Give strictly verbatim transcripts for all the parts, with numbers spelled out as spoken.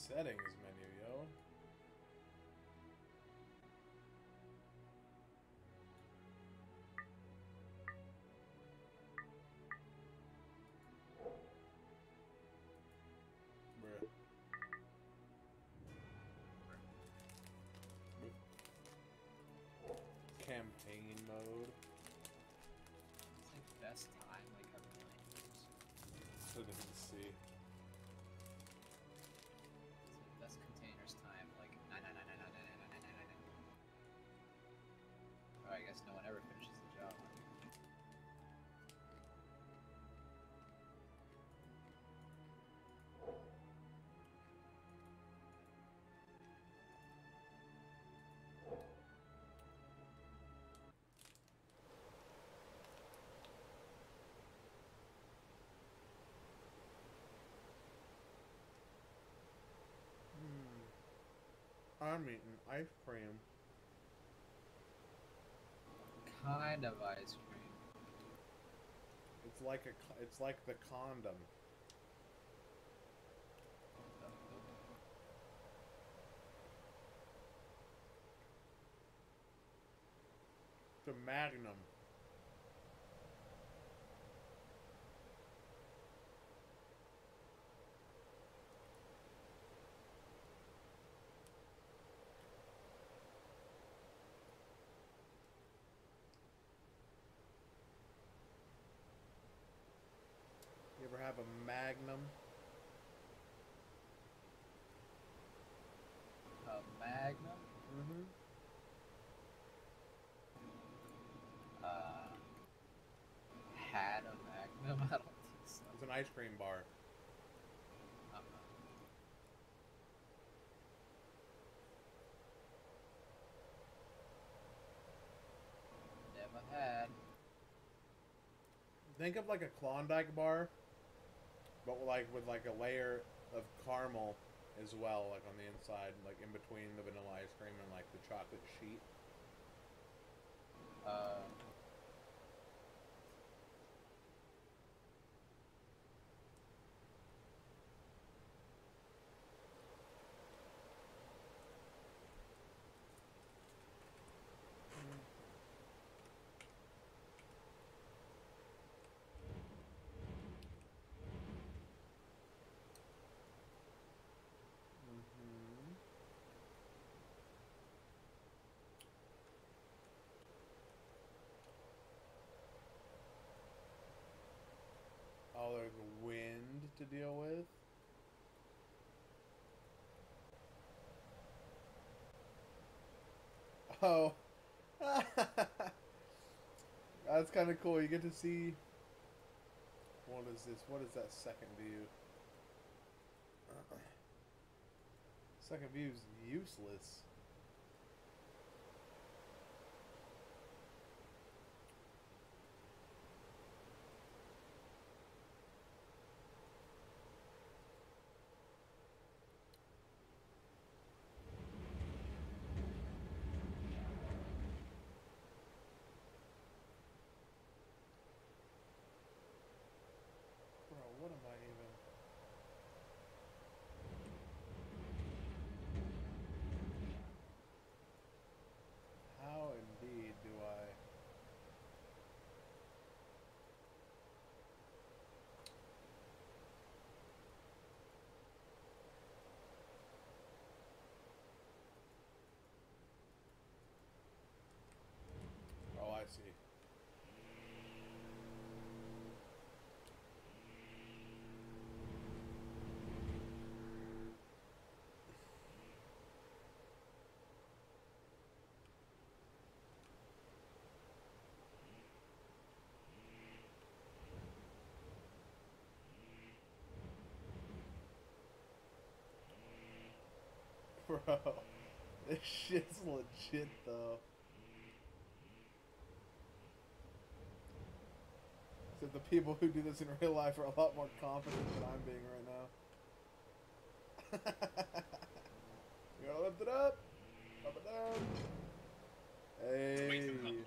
Settings menu, yo. Bruh. Campaign mode. It's like best time, like every nine years. So didn't see. It's like best containers time, like nine nine nine nine nine nine nine nine nine nine. Oh, I guess no one ever finishes the job. I'm eating ice cream. Kind of ice cream. It's like a. It's like the condom. It's a Magnum. You ever have a Magnum? A Magnum? Mm-hmm. Uh, had a Magnum? I don't think so. It's an ice cream bar. Uh-uh. Never had. Think of like a Klondike bar, but like with like a layer of caramel as well, like on the inside, like in between the vanilla ice cream and like the chocolate sheet. Uh, Mm-hmm. Oh, there's wind to deal with. Oh. That's kind of cool. You get to see... What is this? What is that second view? Second view is useless. Bro, what am I even... How indeed do I... Oh, I see. Bro, this shit's legit though. So the people who do this in real life are a lot more confident than I'm being right now. You gotta lift it up, up and down. Hey,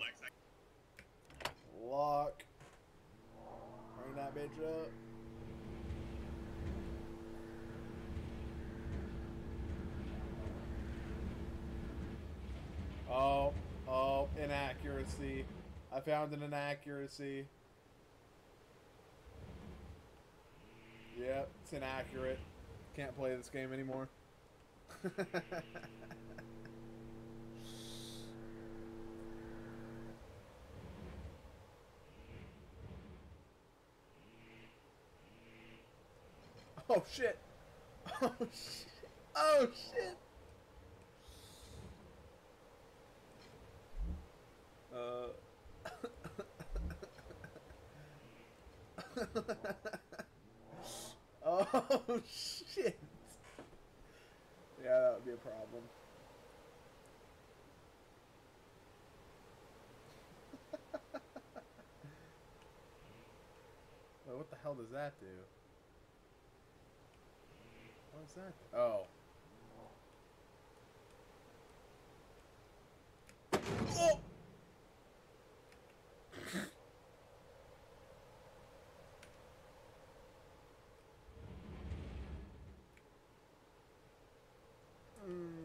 lock. Bring that bitch up. inaccuracy. I found an inaccuracy. Yep, it's inaccurate. Can't play this game anymore. Oh shit! Oh shit! Oh shit! Uh. Oh shit! Yeah, that would be a problem. Wait, what the hell does that do? What is that? Oh. Oh! Mm.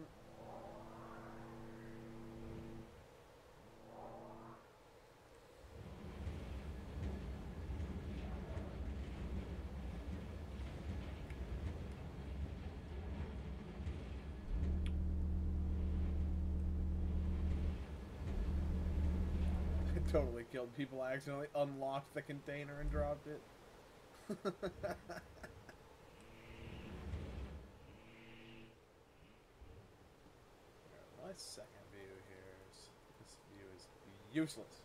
I totally killed people. I accidentally unlocked the container and dropped it. My second view here is this view is useless.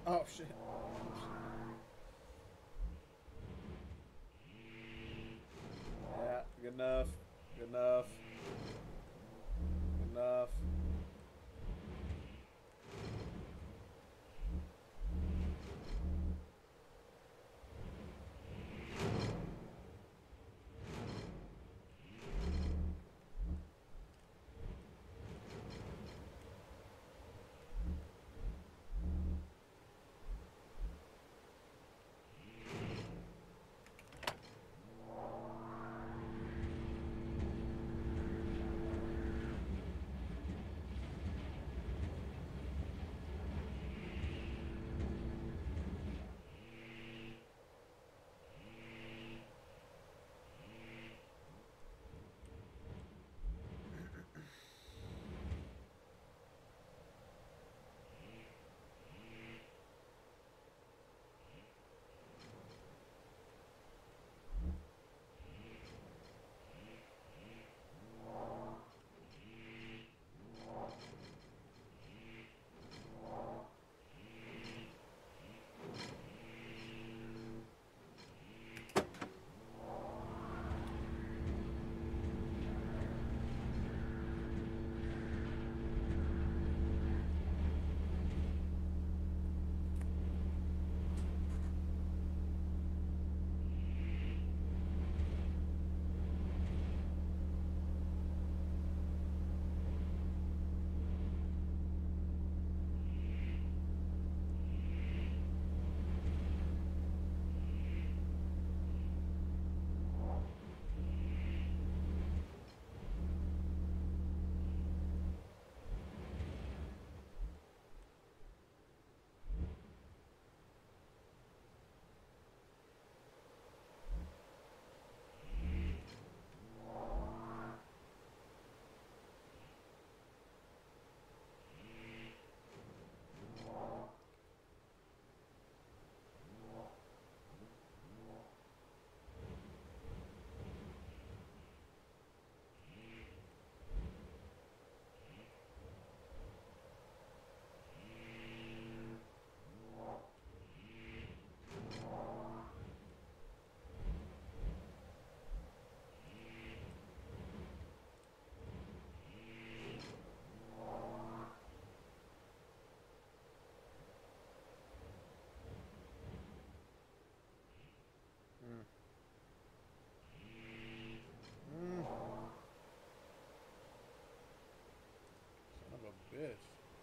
Oh shit. Yeah, good enough. Good enough. Good enough. Mm. Son of a bitch.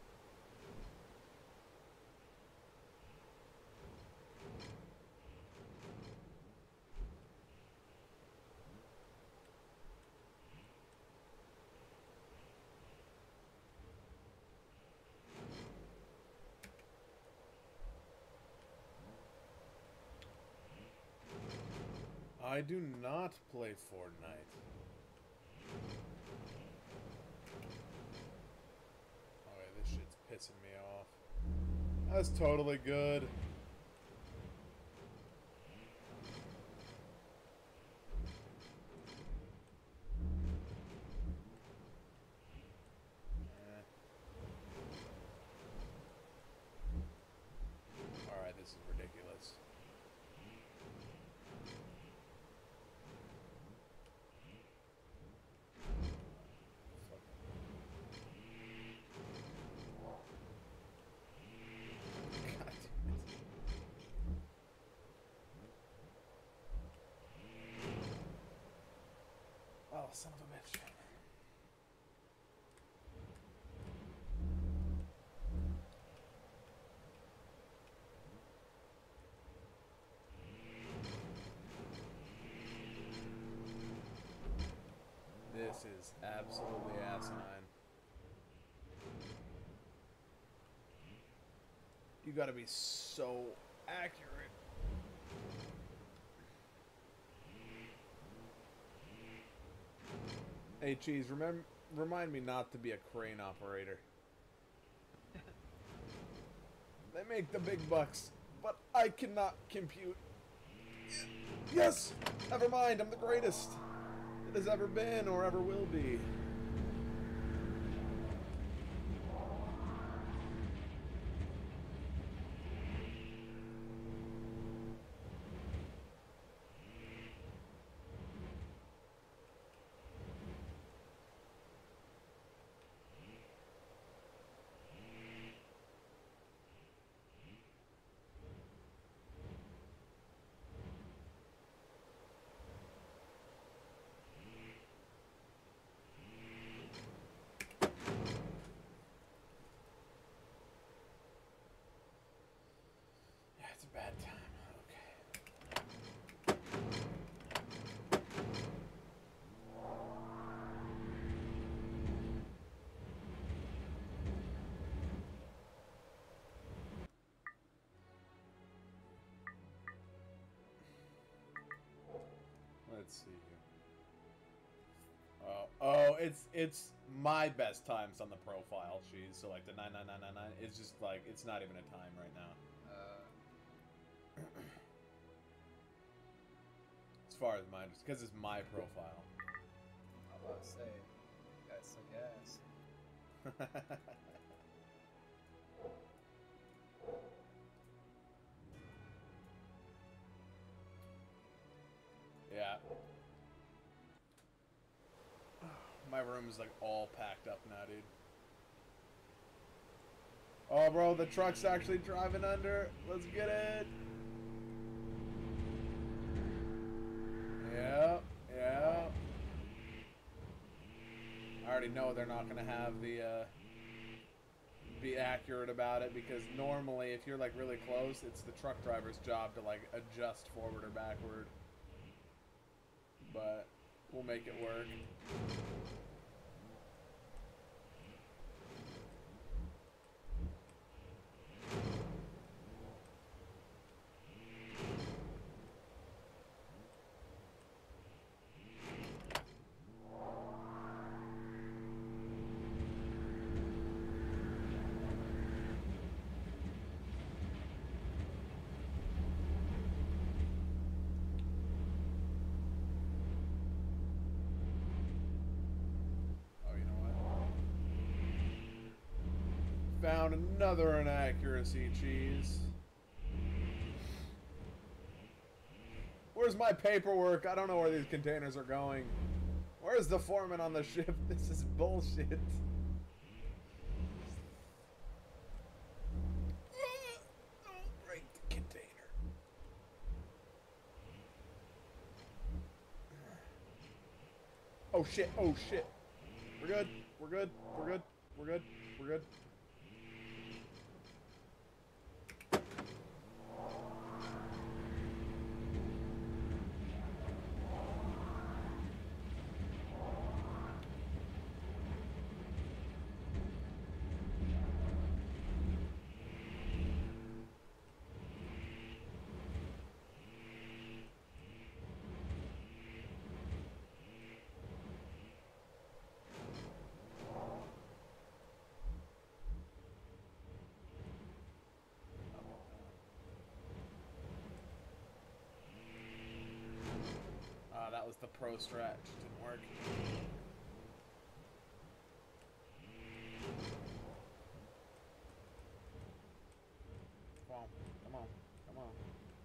I do not play Fortnite. Okay, this shit's pissing me off. That's totally good. Eh. Alright, this is ridiculous. Oh, son of a bitch. This is absolutely asinine. You gotta be so accurate. Hey, Cheese, remember, remind me not to be a crane operator. They make the big bucks, but I cannot compute. Yes! Never mind, I'm the greatest it has ever been or ever will be. bad time. Let's see here. Oh, oh, it's it's my best times on the profile. She's so like the nine nine nine nine nine. It's just like it's not even a time right now. Uh, As far as mine, just because it's my profile. I was about to say, you guys suck ass. Yeah. My room is like all packed up now, dude. Oh, bro, the truck's actually driving under. Let's get it. Yeah, yeah. I already know they're not gonna have the uh, be accurate about it because normally, if you're like really close, it's the truck driver's job to like adjust forward or backward. But we'll make it work. Found another inaccuracy, cheese. Where's my paperwork? I don't know where these containers are going. Where's the foreman on the ship? This is bullshit. Break the container. Oh shit, oh shit. We're good, we're good, we're good, we're good, we're good. Ah, that was the pro strat. Just didn't work. Come on, come on, come on.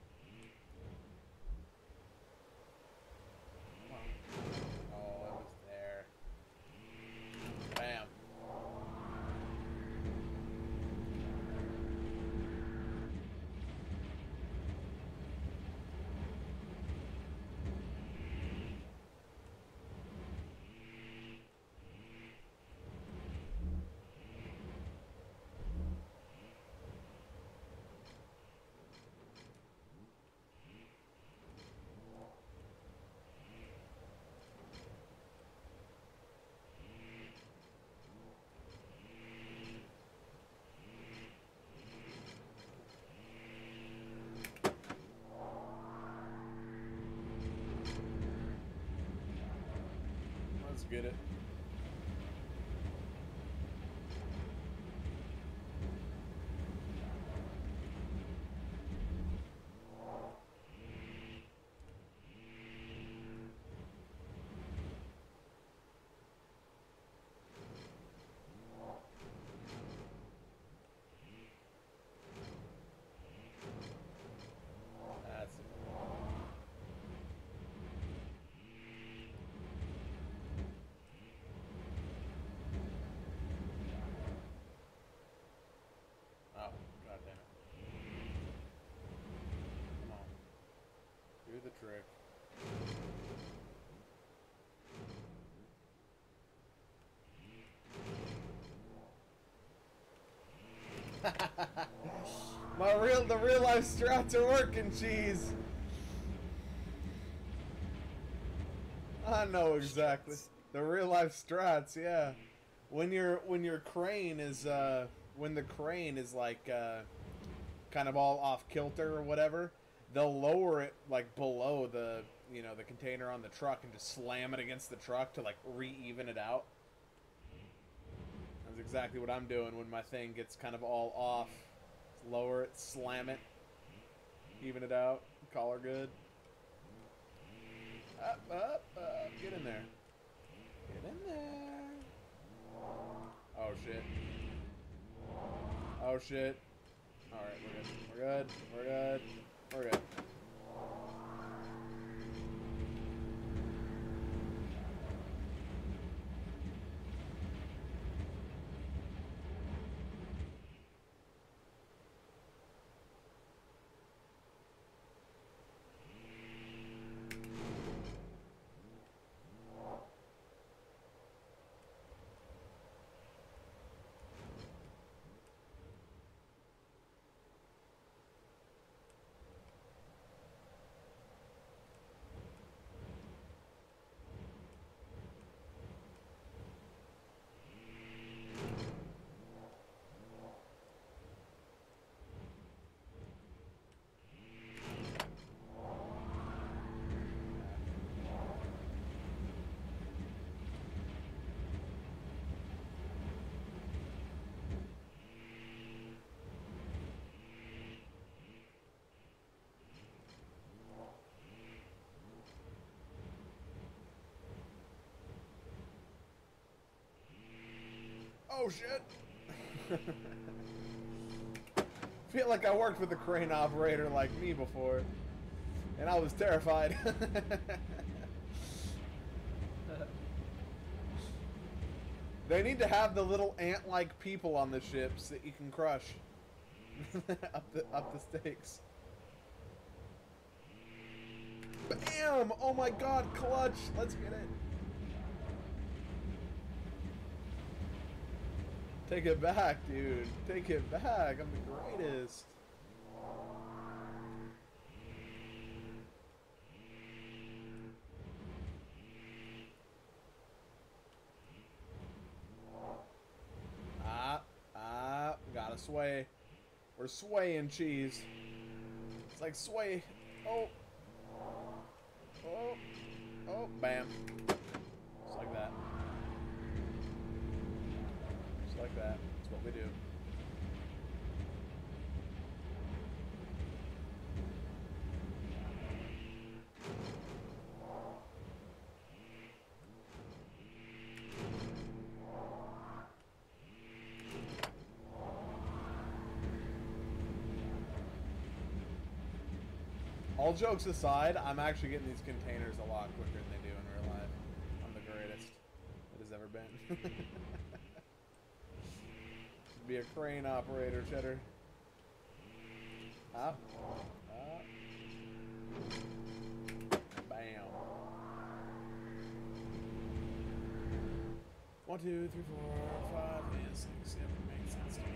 Come on. Oh, it was there. Bam. Let's get it. That's it. Oh, god damn it. Come on. Do the trick. My real, the real life strats are working, cheese. I know exactly. The real life strats, yeah. When your when your crane is uh when the crane is like uh kind of all off kilter or whatever, they'll lower it like below the, you know, the container on the truck and just slam it against the truck to like re-even it out. That's exactly what I'm doing when my thing gets kind of all off. Just lower it, slam it, even it out, call her good. Up, up, up, get in there. Get in there. Oh shit. Oh shit. Alright, we're good. We're good. We're good. We're good. Oh shit! Feel like I worked with a crane operator like me before, and I was terrified. They need to have the little ant-like people on the ships that you can crush up the up the stakes. Bam! Oh my god, clutch! Let's get it. Take it back, dude. Take it back. I'm the greatest. Ah, ah, gotta sway. We're swaying, cheese. It's like sway. Oh. Oh. Oh, bam. Just like that. Just like that. That's what we do. All jokes aside, I'm actually getting these containers a lot quicker than they do in real life. I'm the greatest it has ever been. Should be a crane operator, Cheddar. Up. Up. Bam. One, two, three, four, five, and six, seven. Makes sense to me.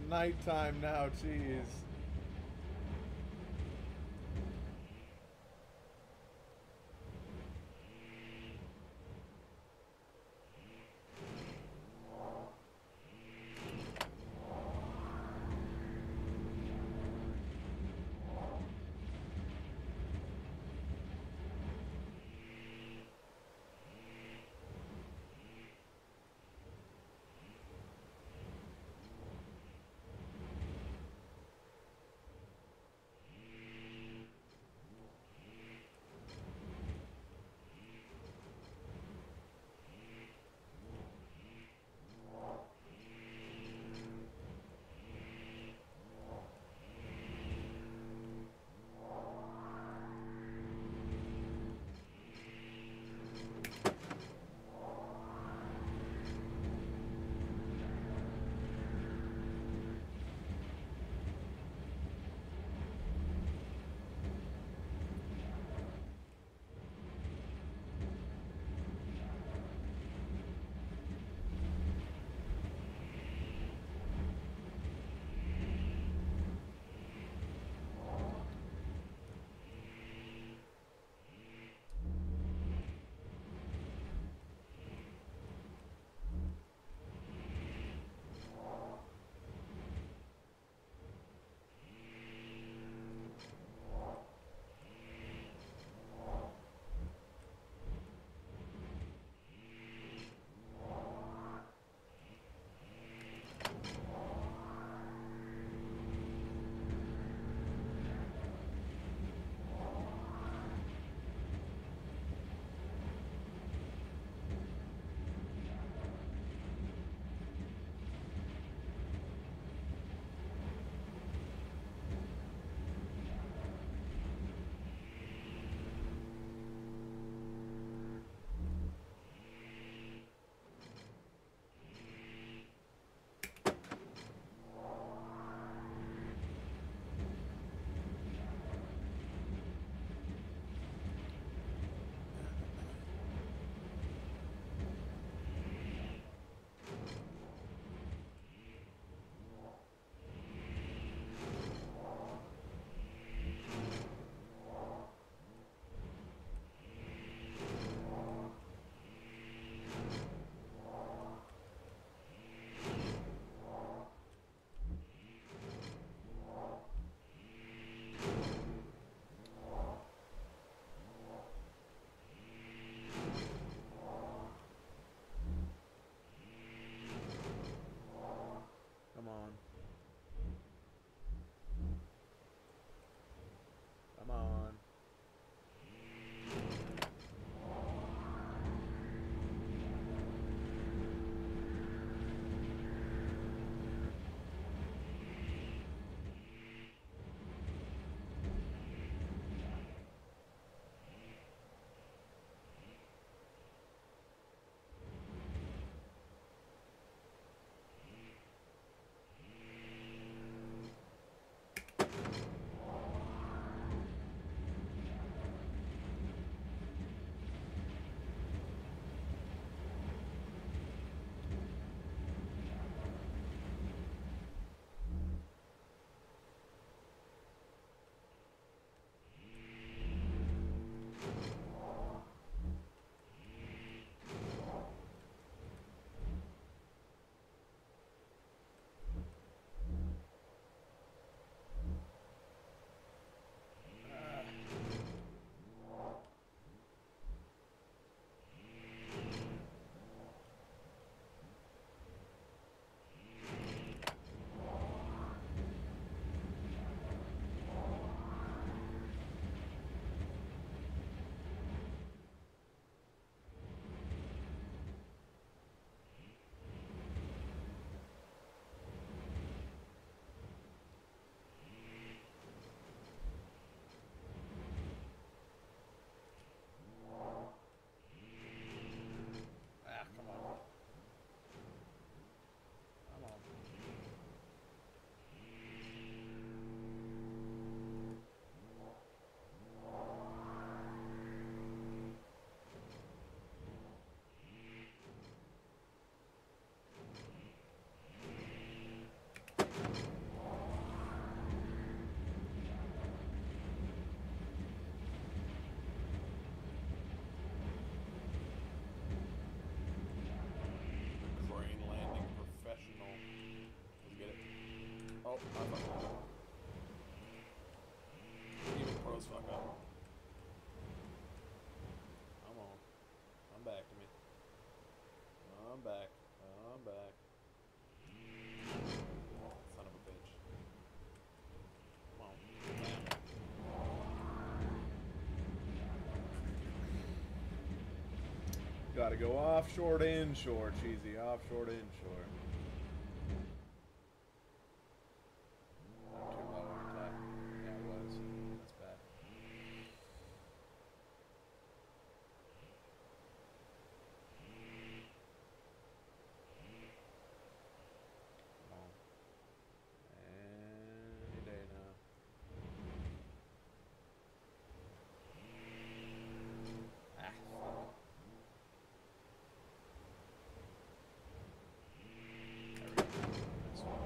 nighttime now, jeez. Gotta go offshore to inshore, cheesy. Offshore to inshore. I'm too low, aren't I? Yeah, I was. That's bad. Come on. Any day now. Ah, fuck. There we go. Nice one.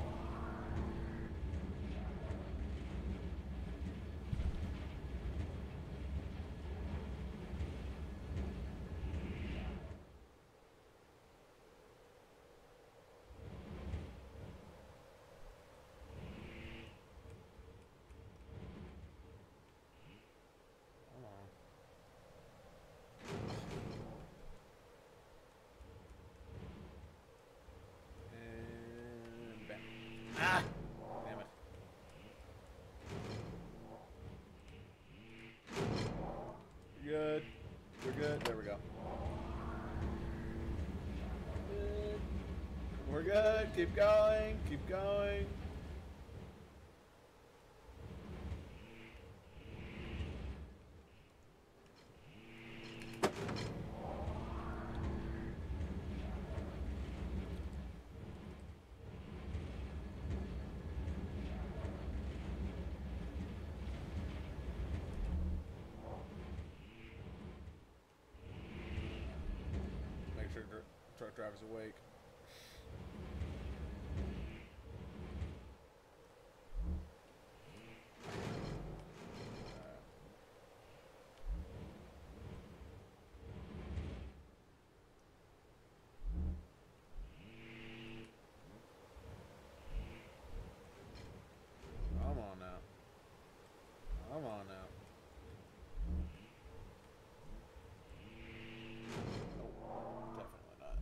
Come on. And bam. Ah! Damn it. You're good. You're good. There we go. Good. We're good. Keep going. Keep going. Make sure dr truck driver's awake. Come on now. Come on now. Nope, definitely not.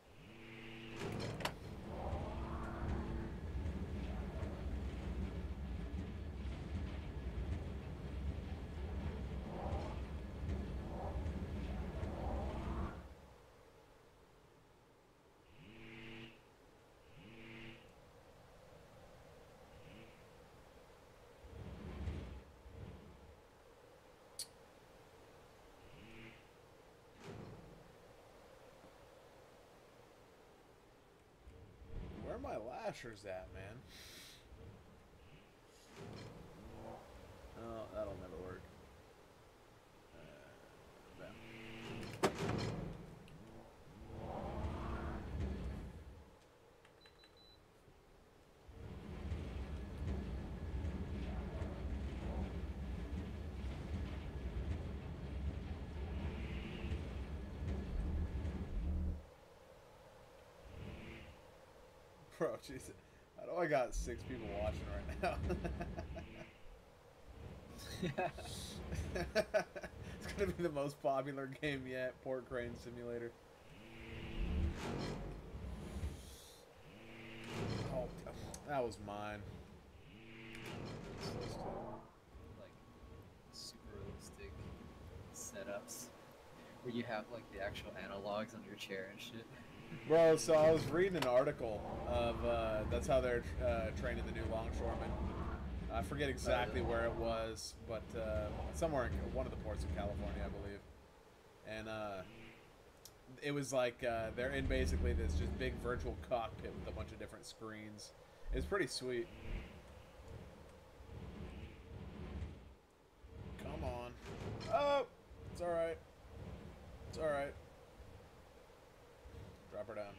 Where are my lashers at, man? Oh, that'll never work. Uh, bam. Bro, jeez. How do I got six people watching right now? It's gonna be the most popular game yet, Port Crane Simulator. Oh, that was mine. Like super realistic setups where you have like the actual analogs on your chair and shit. Bro, so I was reading an article of, uh, that's how they're uh, training the new longshoremen. I forget exactly where it was, but uh, somewhere in one of the ports of California, I believe. And uh, it was like, uh, they're in basically this just big virtual cockpit with a bunch of different screens. It's pretty sweet. Come on. Oh! It's alright. It's alright. Drop her down.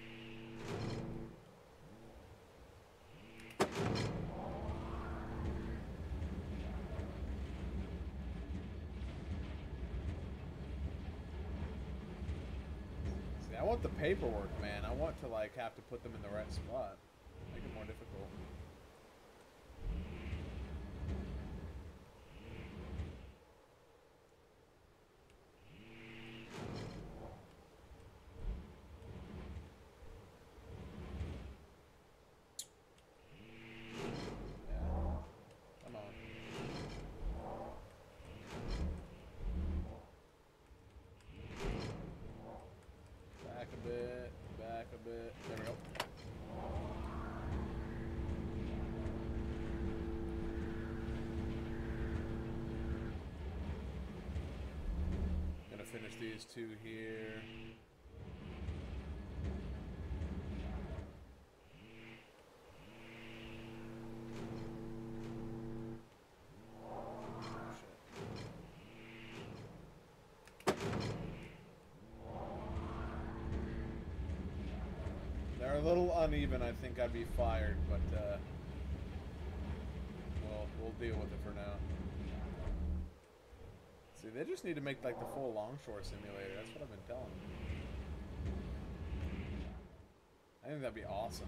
See, I want the paperwork, man. I want to, like, have to put them in the right spot. Make it more difficult. There's these two here. They're a little uneven. I think I'd be fired, but uh, well, we'll deal with it for now. See, they just need to make like the full longshore simulator. That's what I've been telling them. I think that'd be awesome.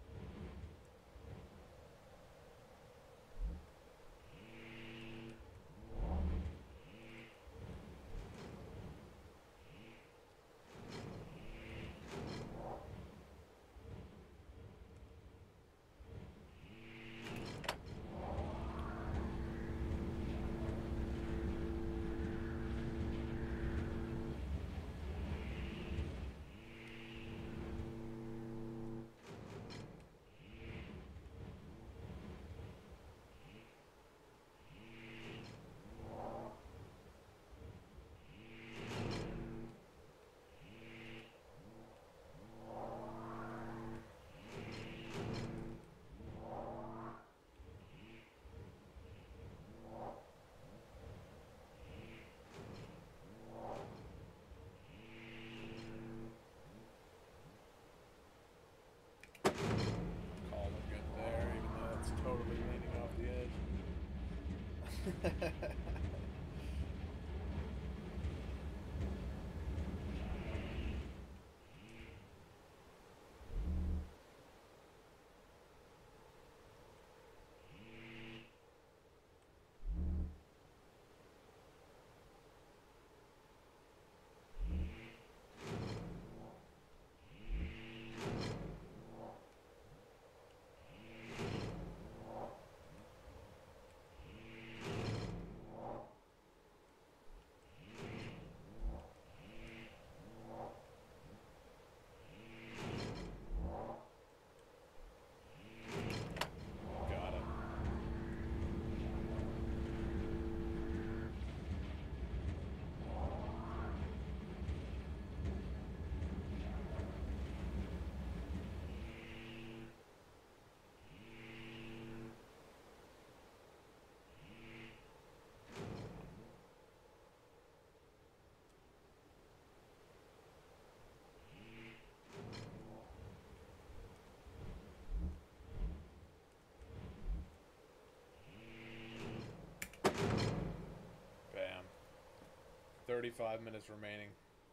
thirty-five minutes remaining.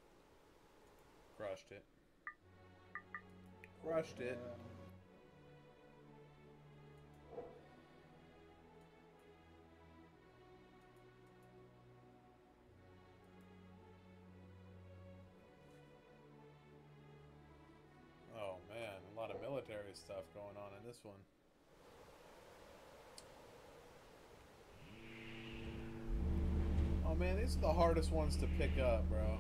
Crushed it. Crushed it. Oh man, a lot of military stuff going on in this one. Oh man, these are the hardest ones to pick up, bro.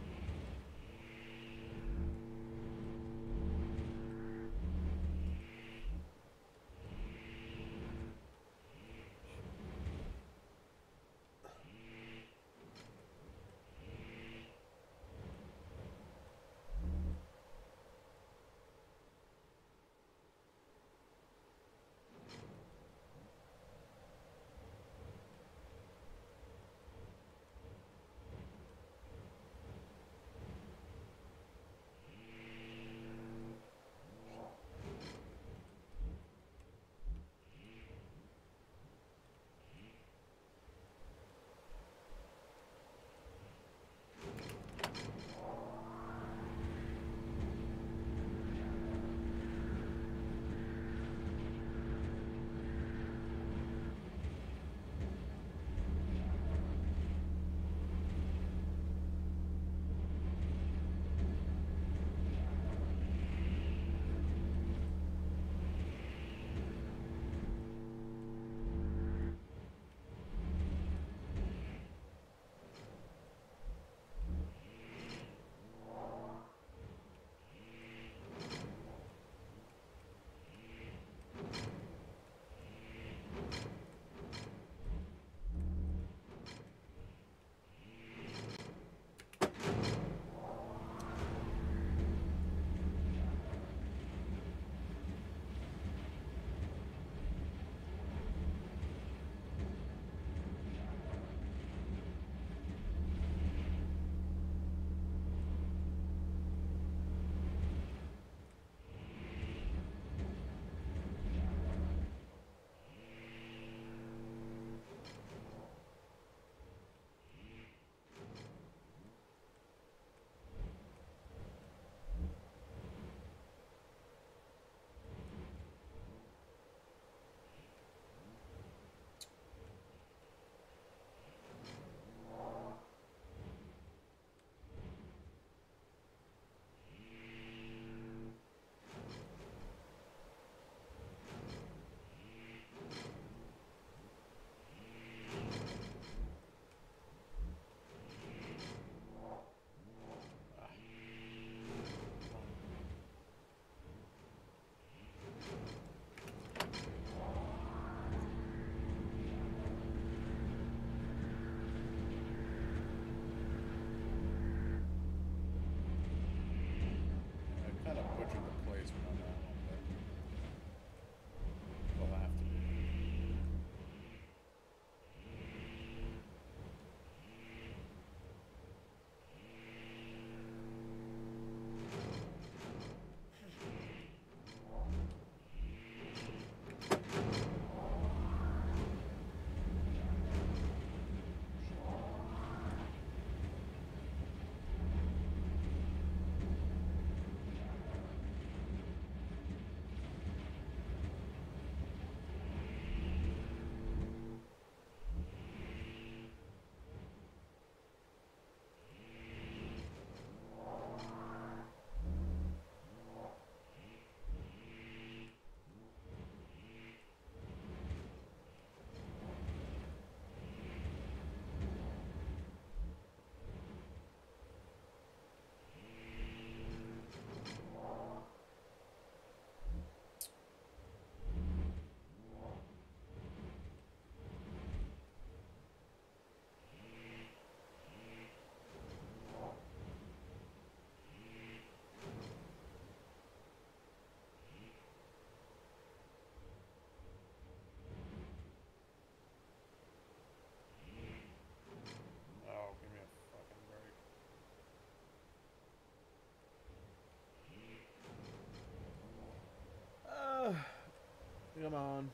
on.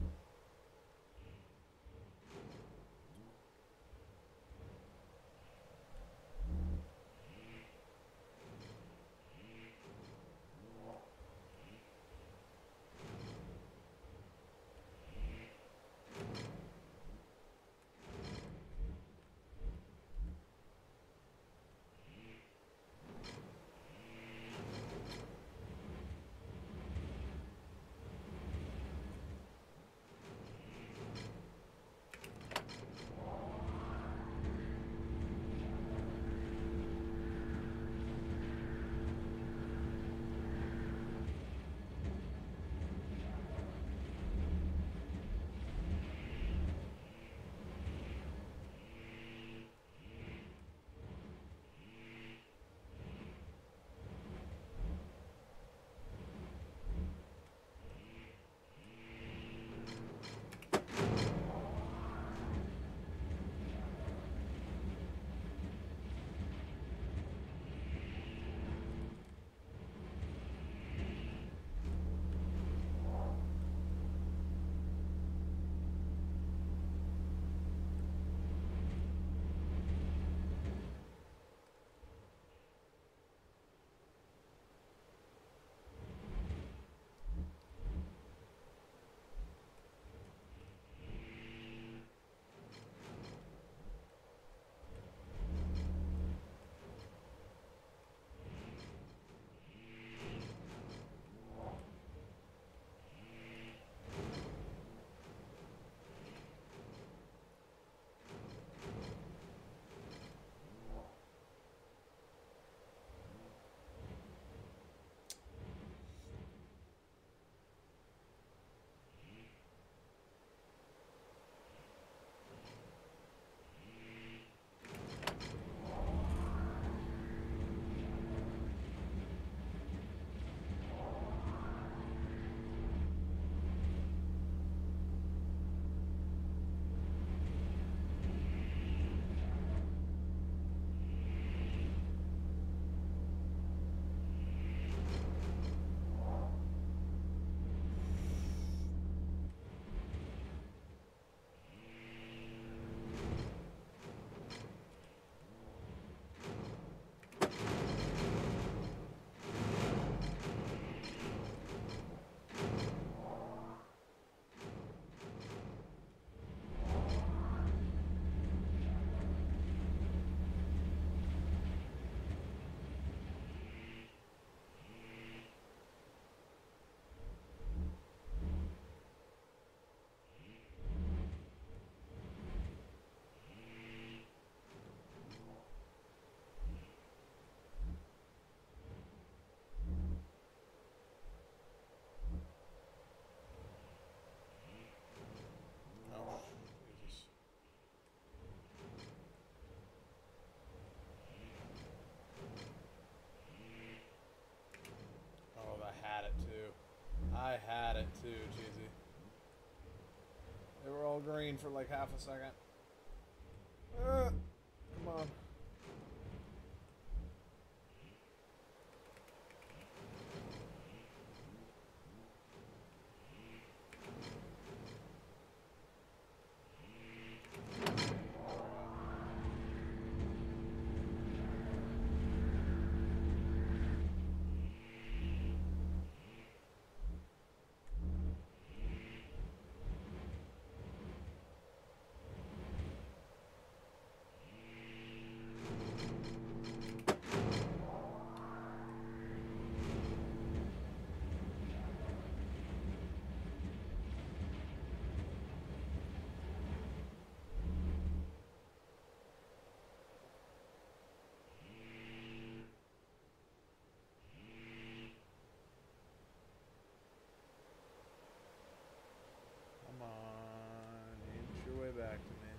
I had it too, Cheesy. They were all green for like half a second. Uh, come on. Come on, inch your way back to me.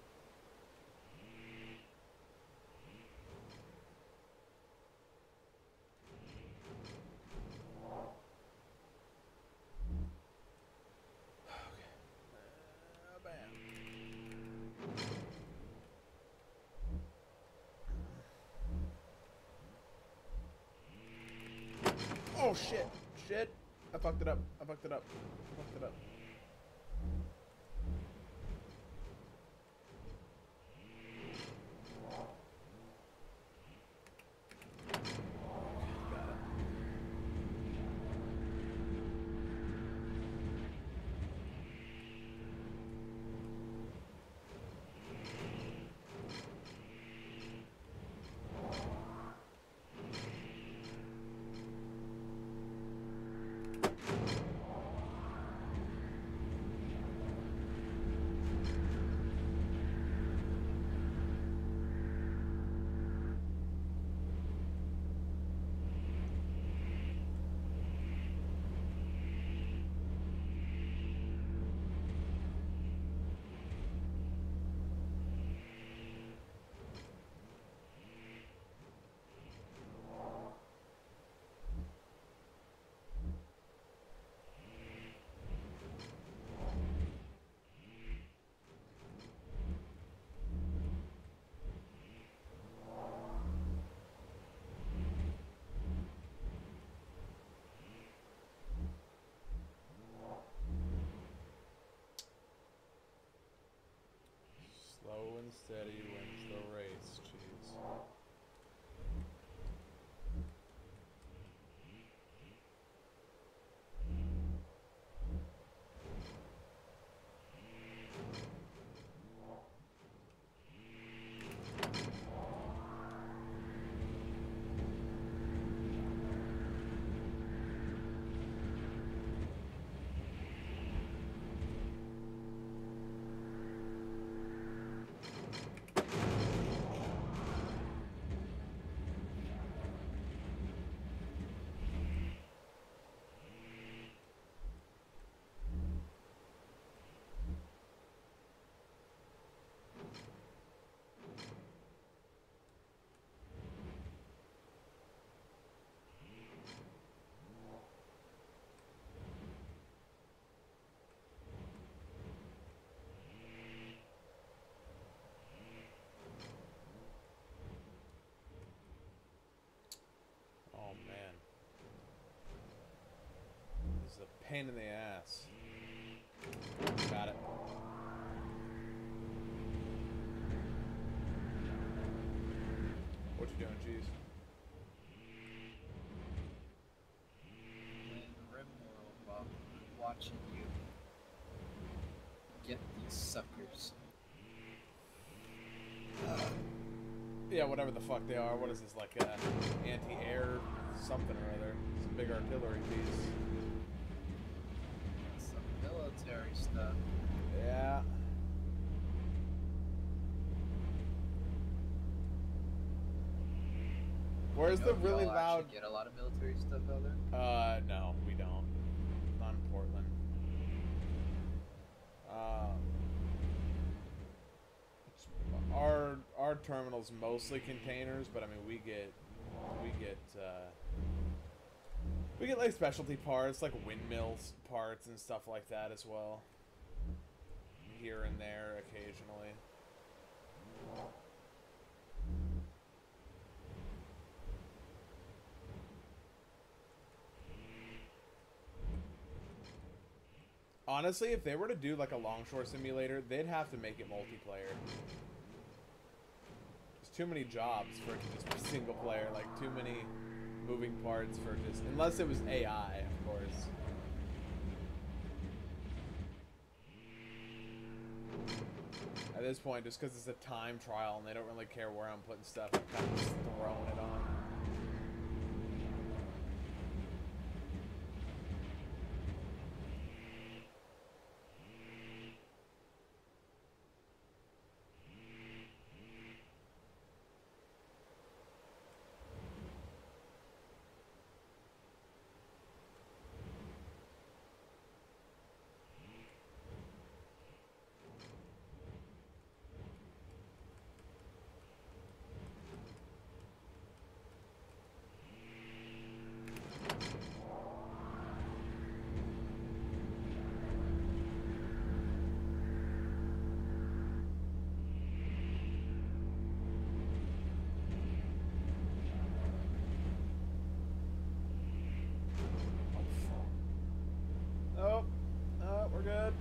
Okay. Uh, bam. Oh shit! Shit! I fucked it up. I fucked it up. I fucked it up. steady wins the race. Jeez. Oh man. This is a pain in the ass. Got it. What you doing, Cheese? And Rimworld while watching you get these suckers. Yeah, whatever the fuck they are. What is this, like, uh, anti-air something or other? Some big artillery piece. Some military stuff. Yeah. Where's You the know, really y'all loud... actually get a lot of military stuff out there? Uh, no, we don't. Not in Portland. Um, our our terminal's mostly containers, but I mean we get we get uh, we get like specialty parts, like windmills parts and stuff like that as well. Here and there, occasionally. Honestly, if they were to do like a longshore simulator, they'd have to make it multiplayer. There's too many jobs for it to just be single player, like too many moving parts for just, unless it was A I, of course. At this point, just because it's a time trial and they don't really care where I'm putting stuff, I'm kind of just throwing it on. Oh, oh, we're good.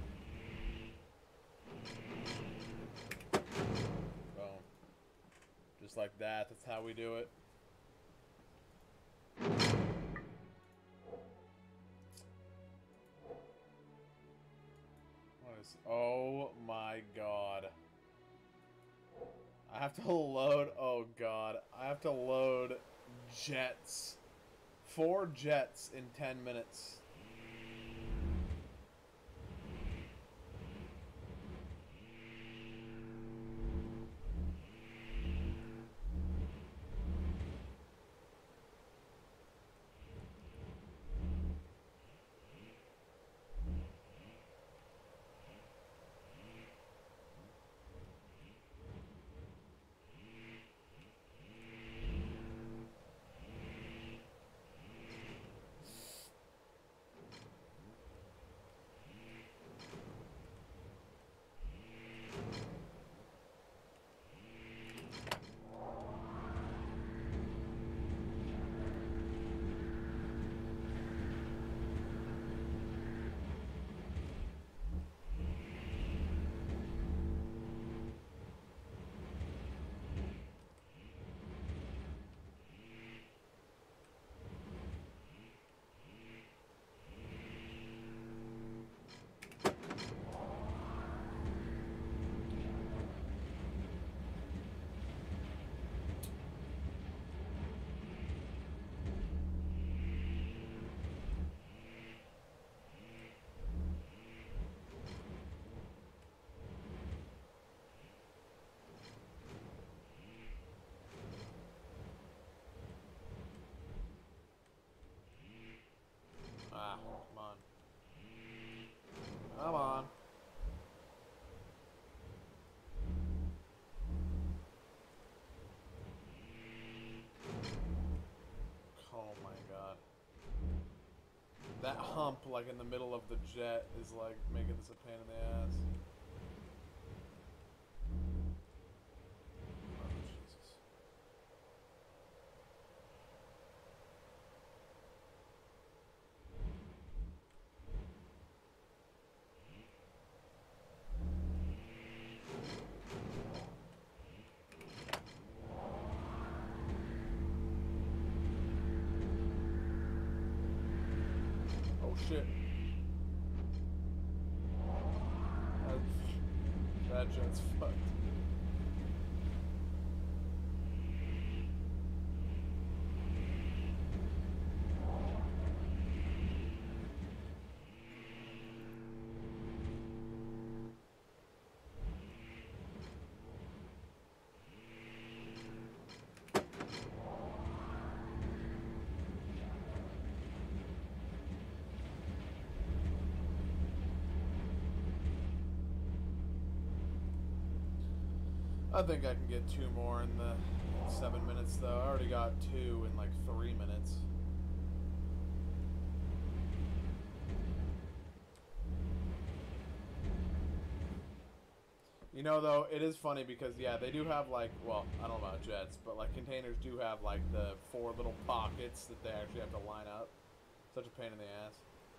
Boom. Just like that, that's how we do it. What is, oh my god. I have to load, oh god, I have to load jets. Four jets in ten minutes. like in the middle of the jet is like making this a pain in the ass. Oh, Jesus. Oh shit. That's, that jet's fucked. I think I can get two more in the seven minutes, though. I already got two in like three minutes. You know, though, it is funny because, yeah, they do have, like, well, I don't know about jets, but, like, containers do have, like, the four little pockets that they actually have to line up. Such a pain in the ass.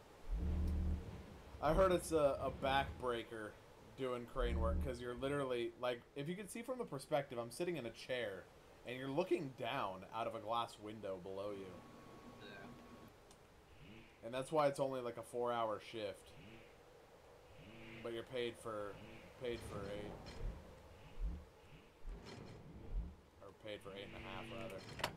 I heard it's a, a backbreaker doing crane work, because you're literally, like, if you can see from the perspective, I'm sitting in a chair, and you're looking down out of a glass window below you. Yeah. And that's why it's only like a four hour shift. But you're paid for, paid for eight. Or paid for eight and a half, rather.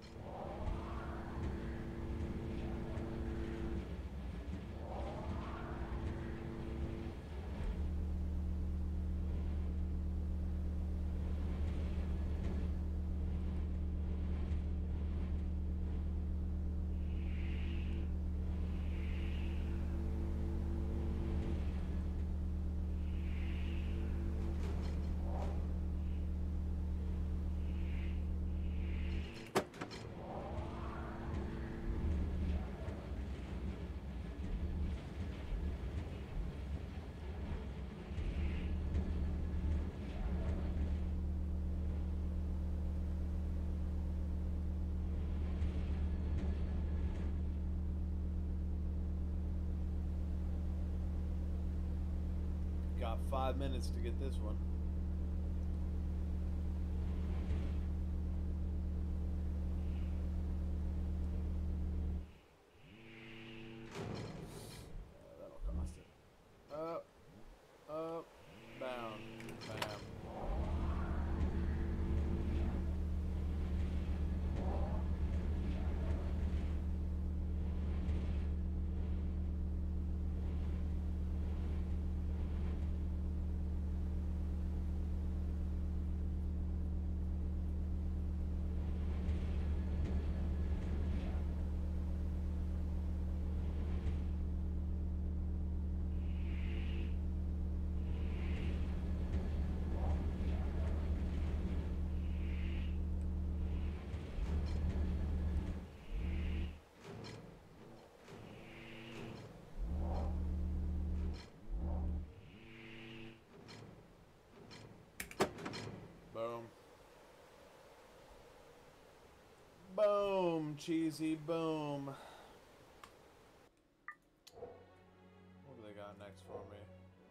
Got five minutes to get this one. Uh, that'll cost it. Up, up, down, bam. Boom. Boom, cheesy boom. What do they got next for me?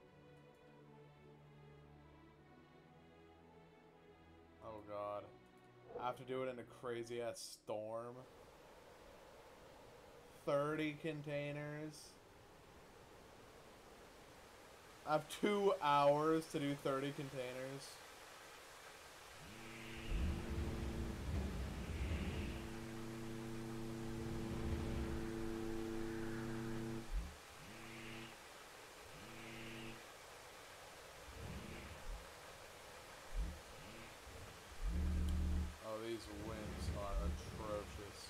Oh god. I have to do it in a crazy ass storm. thirty containers. I have two hours to do thirty containers. Oh, these winds are atrocious.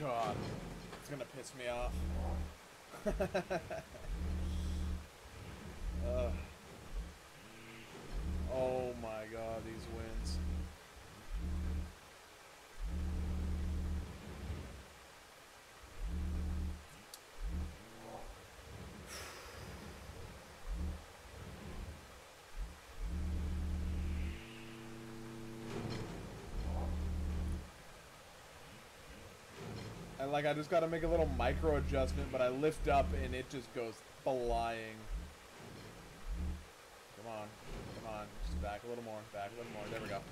God. It's gonna piss me off. Ugh. Oh my God, these winds. And like I just gotta make a little micro adjustment, but I lift up and it just goes flying. Come on, come on, just back a little more, back a little more, there we go.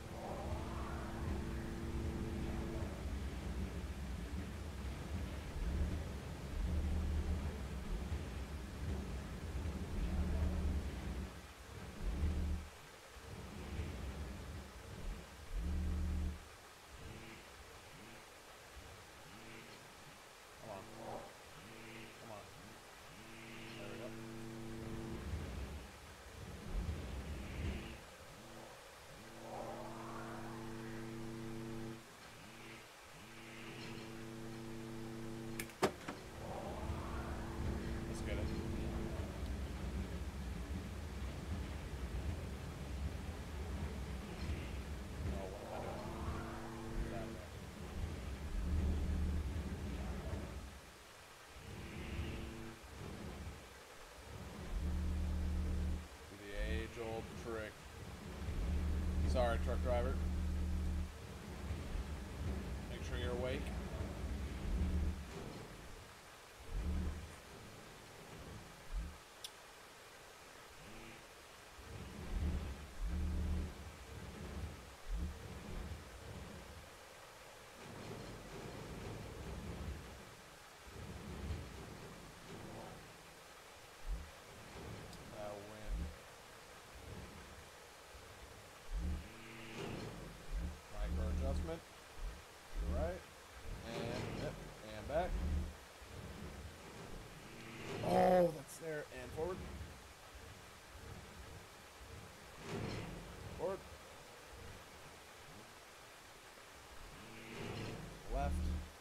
Come on, come on, there we go. Let's get it. Oh, what am I doing? That way. Do the age-old trick. Sorry, truck driver. Make sure you're awake. That wind. Micro adjustment. To the right. And yep. And back. Oh, that's there. And forward. Forward. Left.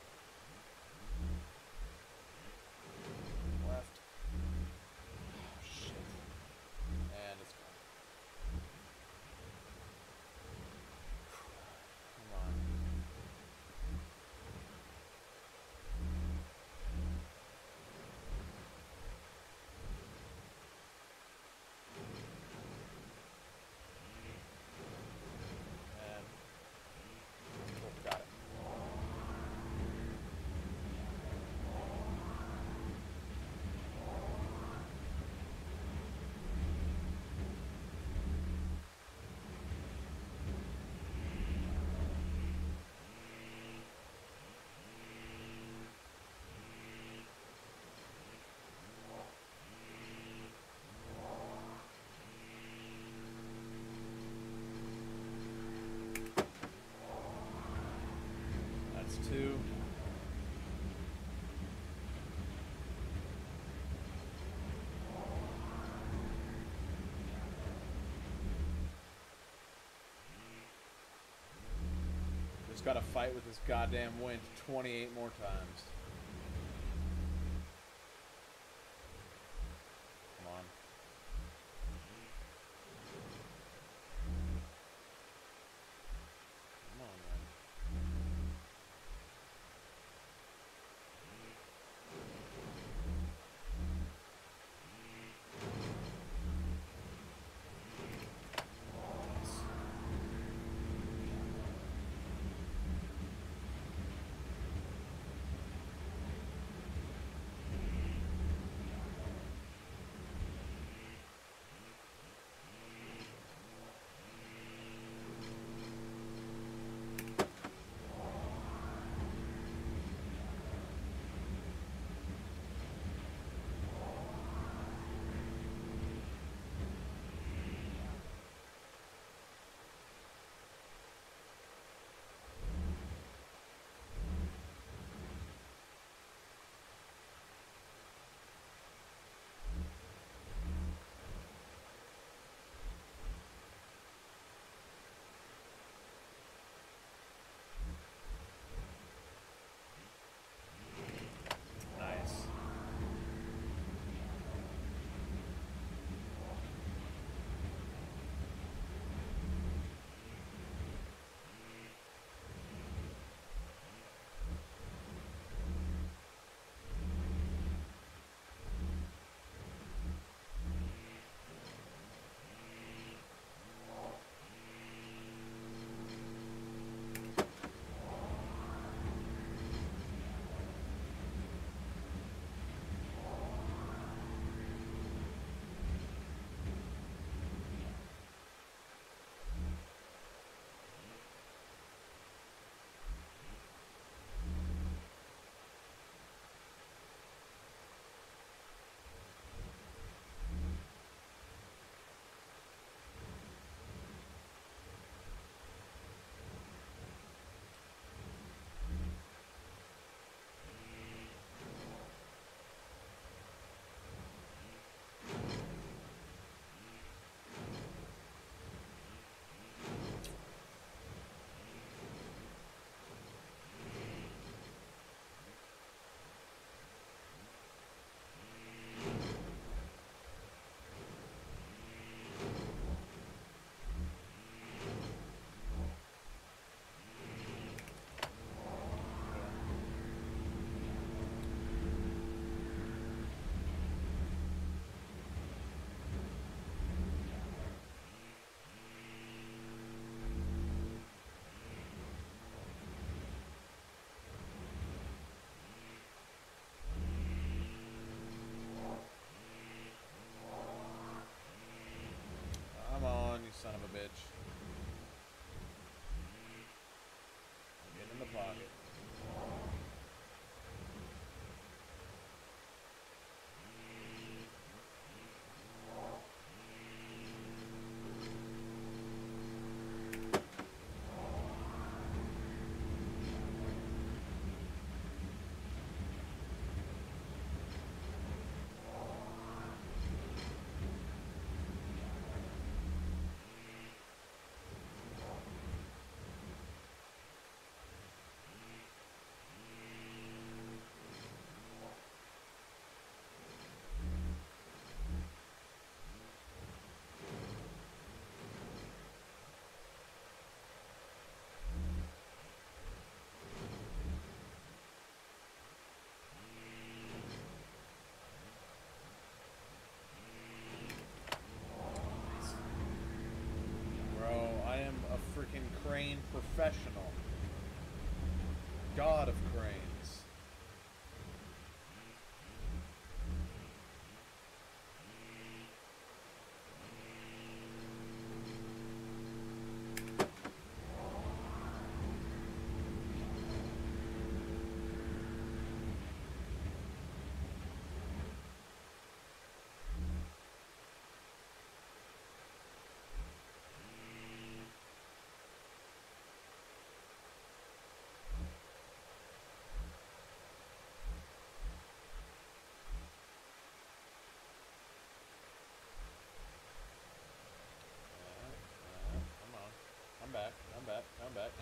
Left. Oh, shit. And it's gone. Come on. And oh, got it. That's two. Just gotta fight with this goddamn wind twenty-eight more times. Come on. Come on, man. Nice.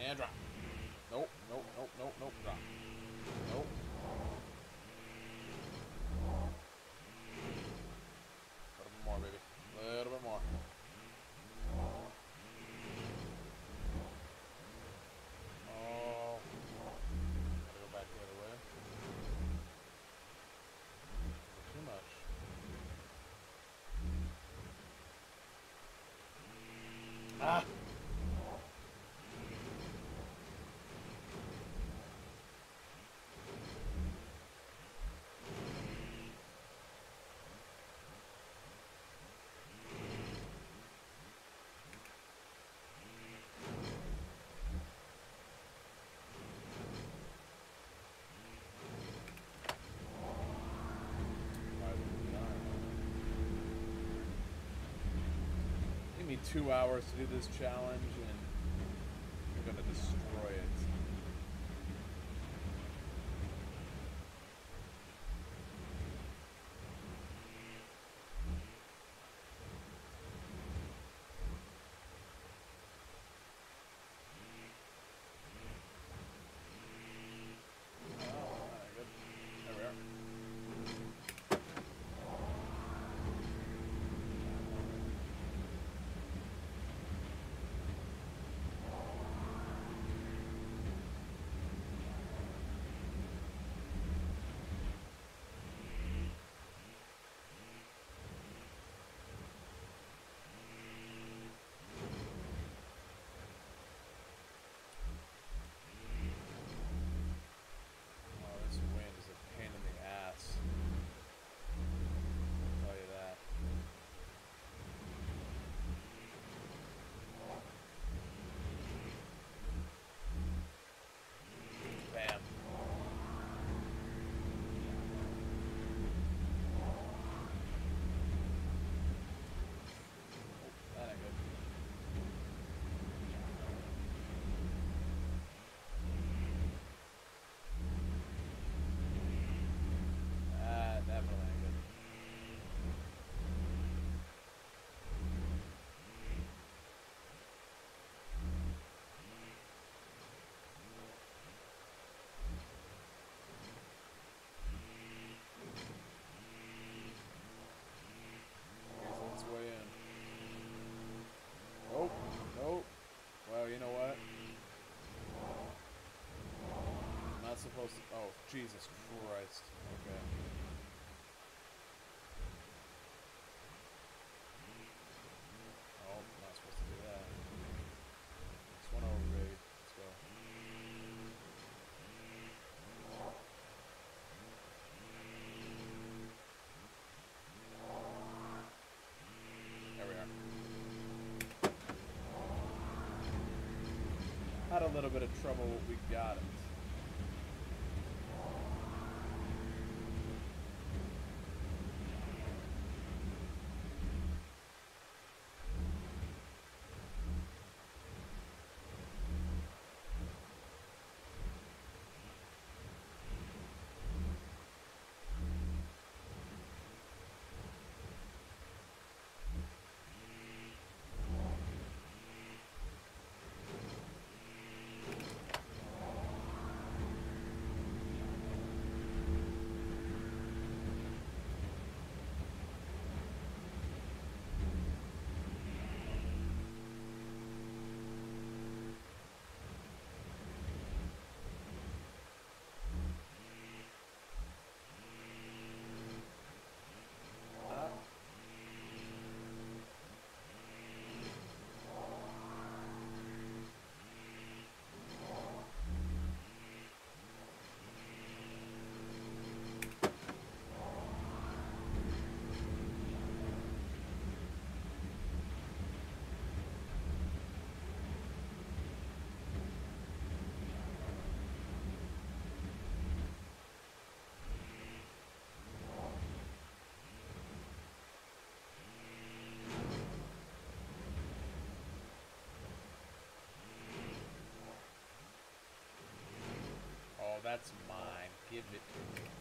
And drop. Nope, nope, nope, nope, nope, drop. Nope. A little bit more, baby. A little bit more. Oh. Gotta go back the other way. Too much. Ah! Give me two hours to do this challenge, and you're gonna destroy it. Supposed to, oh, Jesus Christ. Okay. Oh, not supposed to do that. Next one over, baby. Let's go. There we are. Had a little bit of trouble, but we got it. That's mine. Give it to me.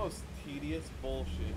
most tedious bullshit.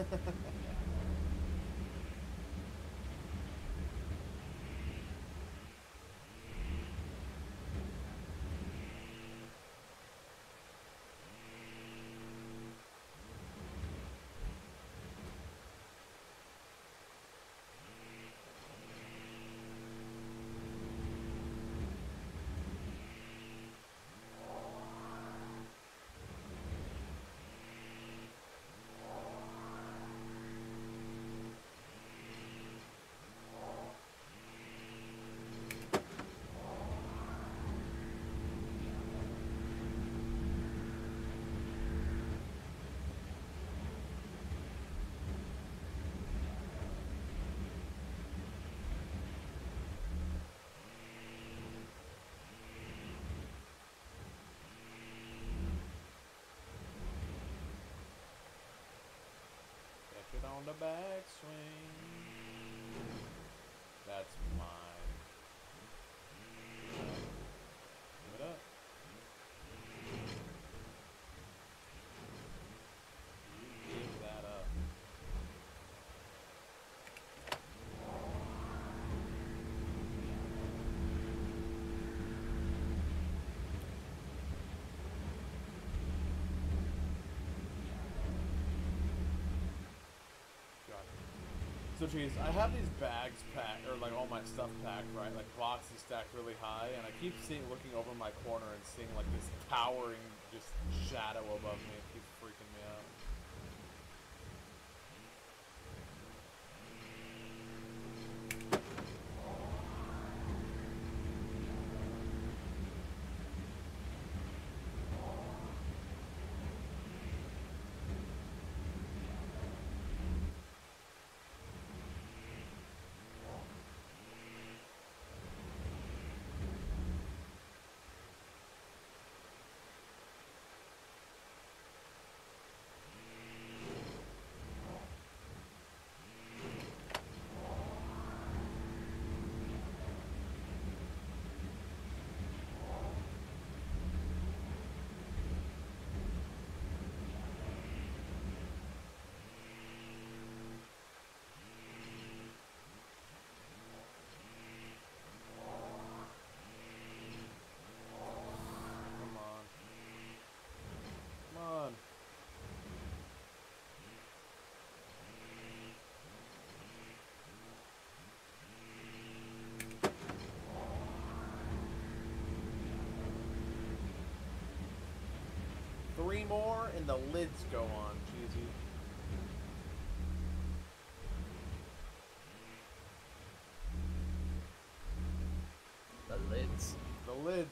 Get on the backswing. That's mine. Give it up. Give that up. So geez, I have these bags packed, or like all my stuff packed, right? Like boxes stacked really high, and I keep seeing, looking over my corner and seeing like this towering just shadow above me. It keeps freaking me out. Three more and the lids go on, cheesy. The lids. The lids.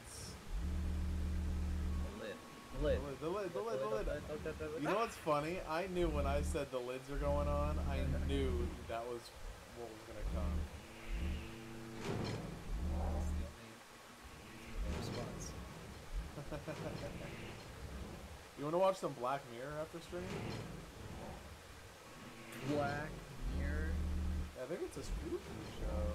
The lid. The lid. The lid, the lid, the lid, the lid. The lid. You know what's funny? I knew when I said the lids are going on, I knew that was what was gonna come. That's the only response. You wanna watch some Black Mirror after stream? Black Mirror. Yeah, I think it's a spooky show.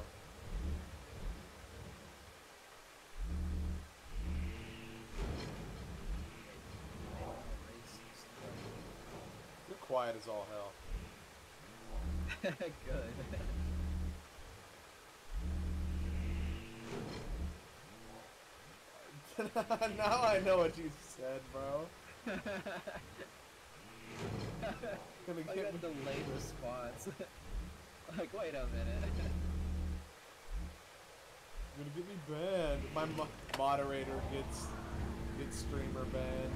You're quiet as all hell. Good. Now I know what you said, bro. Gonna I get got me. delayed response. Like, wait a minute. You're gonna get me banned. My mo moderator gets gets streamer banned.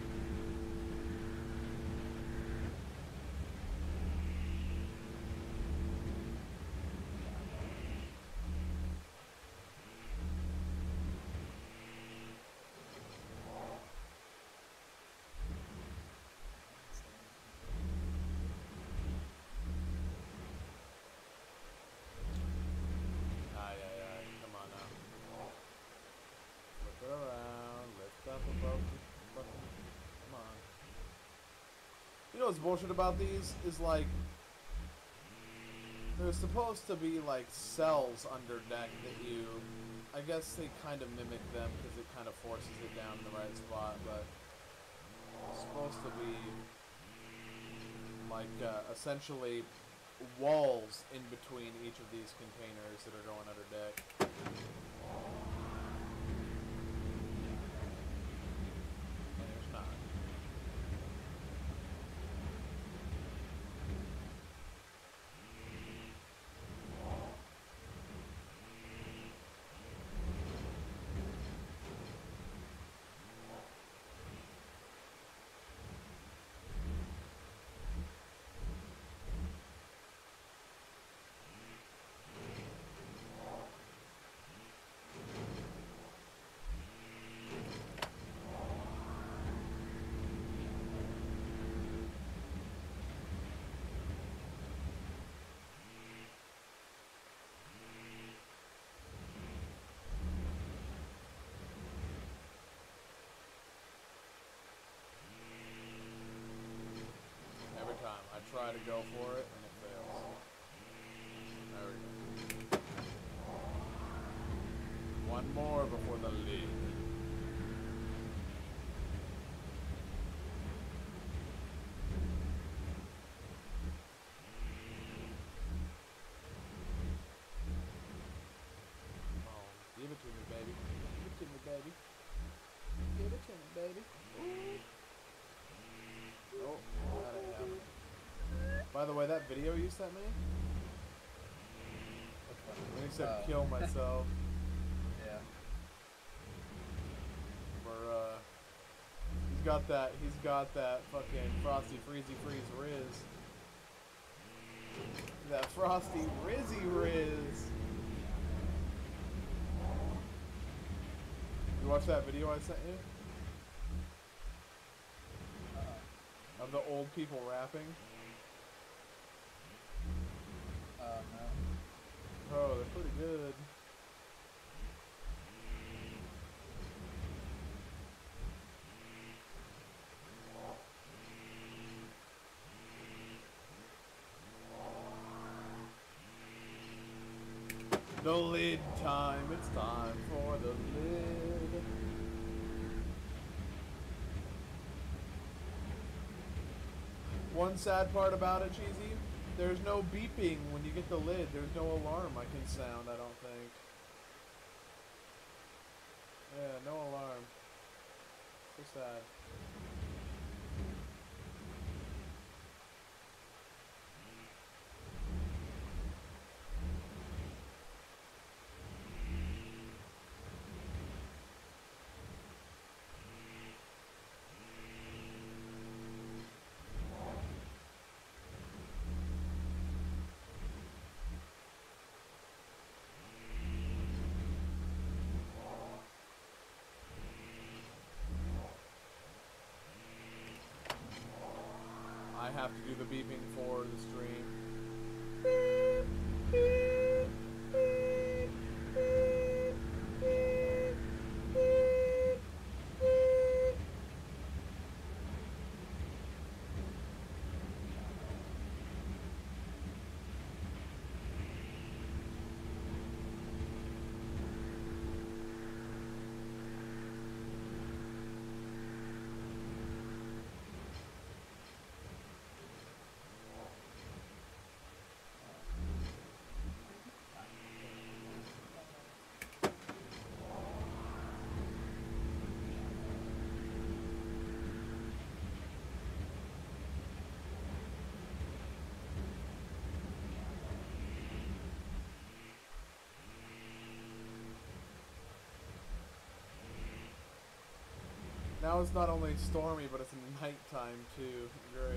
Aye, aye, aye. Come on now. Flip it around. Lift up above the fucking. Come on. You know what's bullshit about these? Is like. There's supposed to be like cells under deck that you. I guess they kind of mimic them because it kind of forces it down in the right spot, but. It's supposed to be like uh, essentially walls in between each of these containers that are going under deck. And there's not. Every time I try to go for it and it fails. There we go. One more before the lid. Oh, give it to me, baby. Give it to me, baby. Give it to me, baby. Ooh. Oh, that ain't happening. By the way, that video you sent me? Which one? When he said Oh. kill myself Yeah. for uh he's got that he's got that fucking Frosty Freezy Freeze Riz. That Frosty Rizzy Riz. You watch that video I sent you? Uh-uh. Of the old people rapping? Uh, no. Oh, they're pretty good. The lid time, it's time for the lid. One sad part about it, Cheesy, there's no beeping when you get the lid. There's no alarm I can sound, I don't think. Yeah, no alarm. So sad. I have to do the beeping for the stream. Now it's not only stormy, but it's nighttime too. Great.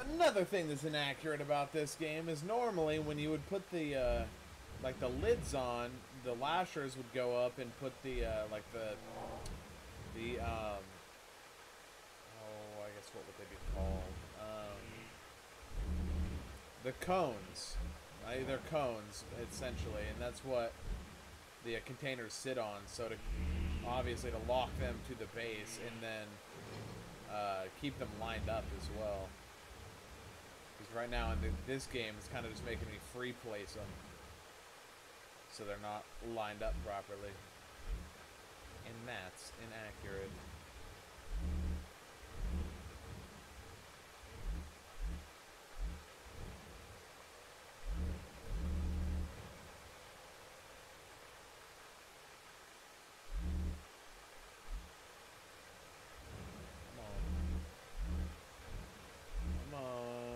Another thing that's inaccurate about this game is normally when you would put the, uh, like the lids on, the lashers would go up and put the, uh, like the, the, um, oh, I guess what would they be called? Um, the cones. Uh, they're cones, essentially, and that's what the uh, containers sit on, so to, obviously to lock them to the base and then uh, keep them lined up as well. Because right now in the, this game, it's kind of just making me free place them, so they're not lined up properly. And that's inaccurate. Come on. Come on.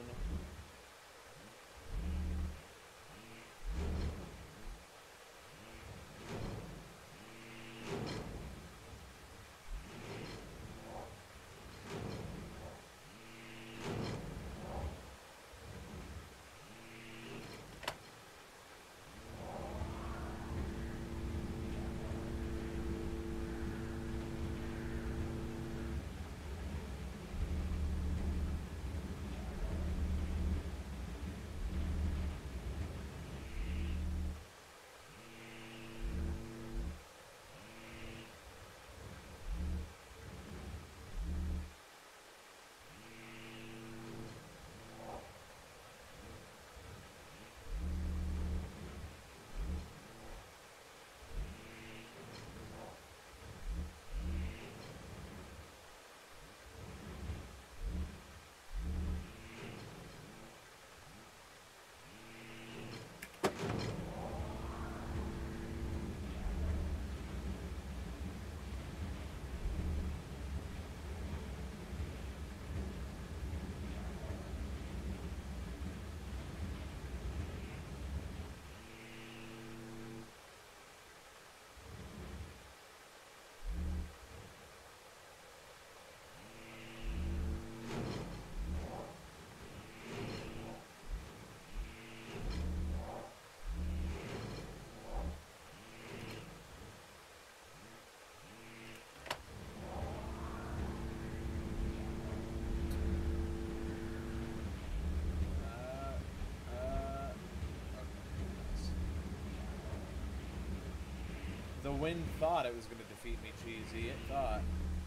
The wind thought it was going to defeat me, Cheesy. It thought.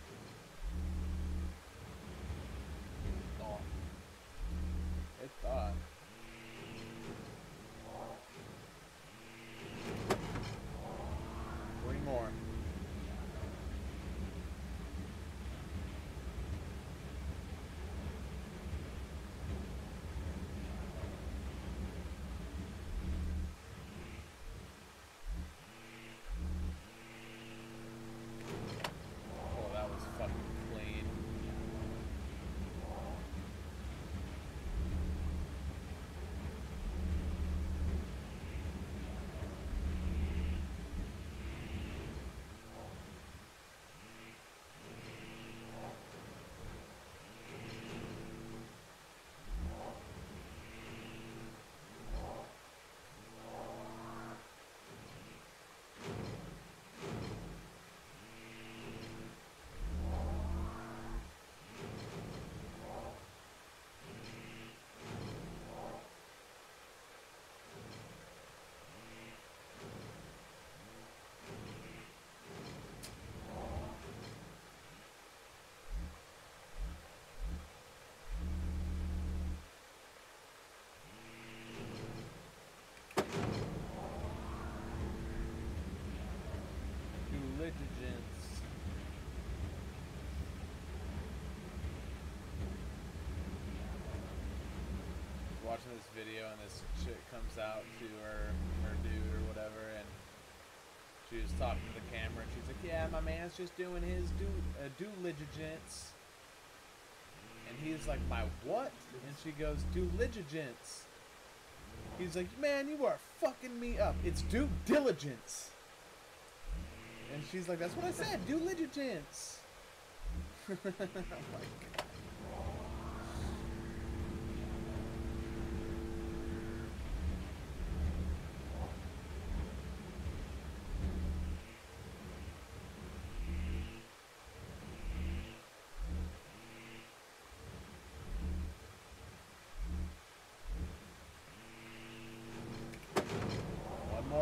Thought. It thought. Three more. Oh, that was fucking clean. Diligence. Watching this video and this chick comes out to her, her dude or whatever, and she was talking to the camera and she's like, yeah, my man's just doing his due, uh, due diligence. And he's like, my what? And she goes, due diligence. He's like, man, you are fucking me up. It's due diligence. And she's like, that's what I said, due diligence. Oh my god.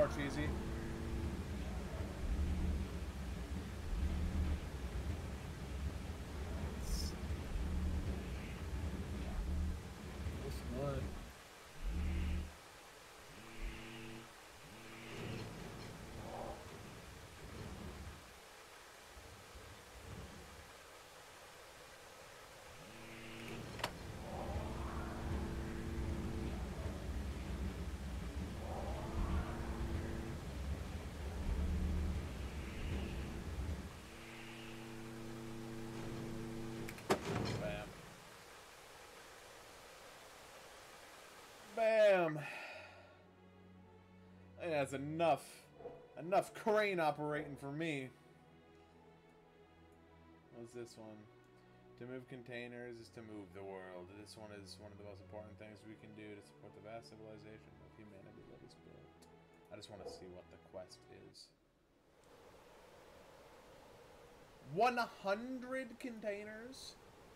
more cheesy. What's one? Bam. Bam. I think that's enough. Enough crane operating for me. What's this one? To move containers is to move the world. This one is one of the most important things we can do to support the vast civilization of humanity that is built. I just want to see what the quest is. one hundred containers?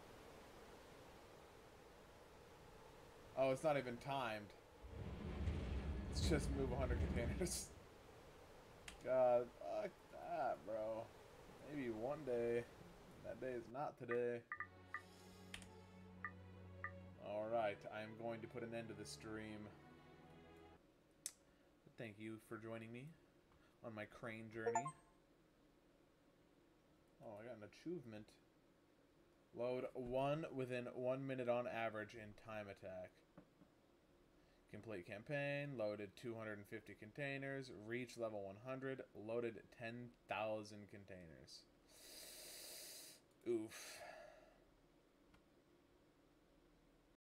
Oh, it's not even timed. It's just move one hundred containers. God, fuck that, bro. Maybe one day. That day is not today. Alright, I am going to put an end to the stream. But thank you for joining me on my crane journey. Oh, I got an achievement. Load one within one minute on average in time attack. Complete campaign. Loaded two hundred fifty containers. Reach level one hundred. Loaded ten thousand containers. Oof.